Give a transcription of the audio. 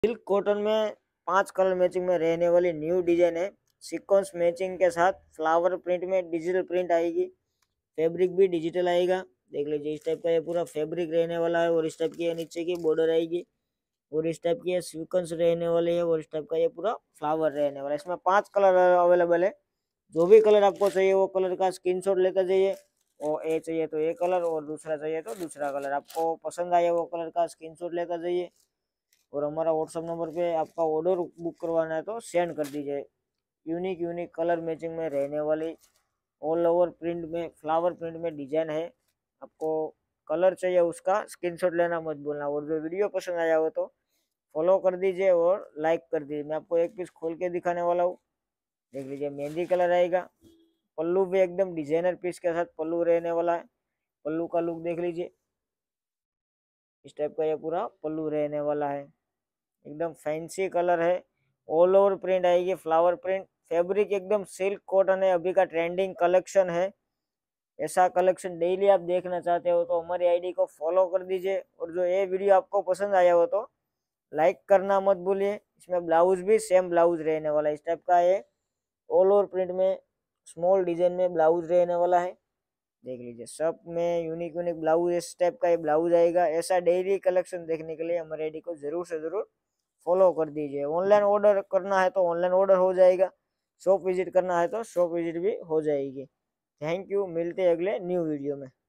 Silk cotton में 5 colour matching में रहने वाली न्यू डिजाइन है। सीक्वेंस मैचिंग के साथ फ्लावर प्रिंट में डिजिटल प्रिंट आएगी। फैब्रिक भी डिजिटल आएगा। देख लीजिए, इस टाइप का ये पूरा फैब्रिक रहने वाला है और इस टाइप की नीचे की बॉर्डर आएगी और इस टाइप की सीक्वेंस रहने वाली है और इस टाइप का ये पूरा फ्लावर रहने वाला है। इसमें 5 कलर अवेलेबल है। जो भी कलर आपको चाहिए वो कलर का स्क्रीनशॉट लेकर जाइए और ये चाहिए तो ये कलर और दूसरा चाहिए तो दूसरा कलर। आपको पसंद आया वो कलर का स्क्रीनशॉट लेकर जाइए और हमारा व्हाट्सअप नंबर पे आपका ऑर्डर बुक करवाना है तो सेंड कर दीजिए। यूनिक कलर मैचिंग में रहने वाली ऑल ओवर प्रिंट में फ्लावर प्रिंट में डिजाइन है। आपको कलर चाहिए उसका स्क्रीनशॉट लेना मत भूलना और जो वीडियो पसंद आया हो तो फॉलो कर दीजिए और लाइक कर दीजिए। मैं आपको एक पीस खोल के दिखाने वाला हूँ। देख लीजिए, मेहंदी कलर आएगा। पल्लू भी एकदम डिजाइनर पीस के साथ पल्लू रहने वाला है। पल्लू का लुक देख लीजिए, इस टाइप का ये पूरा पल्लू रहने वाला है। एकदम फैंसी कलर है। ऑल ओवर प्रिंट आएगी, फ्लावर प्रिंट। फैब्रिक एकदम सिल्क कॉटन है, अभी का ट्रेंडिंग कलेक्शन है। ऐसा कलेक्शन डेली आप देखना चाहते हो तो हमारी आईडी को फॉलो कर दीजिए और जो ये वीडियो आपको पसंद आया हो तो लाइक करना मत भूलिए। इसमें ब्लाउज भी सेम ब्लाउज रहने वाला है। इस टाइप का ये ऑल ओवर प्रिंट में स्मॉल डिजाइन में ब्लाउज रहने वाला है। देख लीजिए, सब में यूनिक ब्लाउज इस टाइप का ये ब्लाउज आएगा। ऐसा डेली कलेक्शन देखने के लिए हमारे आईडी को जरूर से जरूर फॉलो कर दीजिए। ऑनलाइन ऑर्डर करना है तो ऑनलाइन ऑर्डर हो जाएगा। शॉप विजिट करना है तो शॉप विजिट भी हो जाएगी। थैंक यू, मिलते हैं अगले न्यू वीडियो में।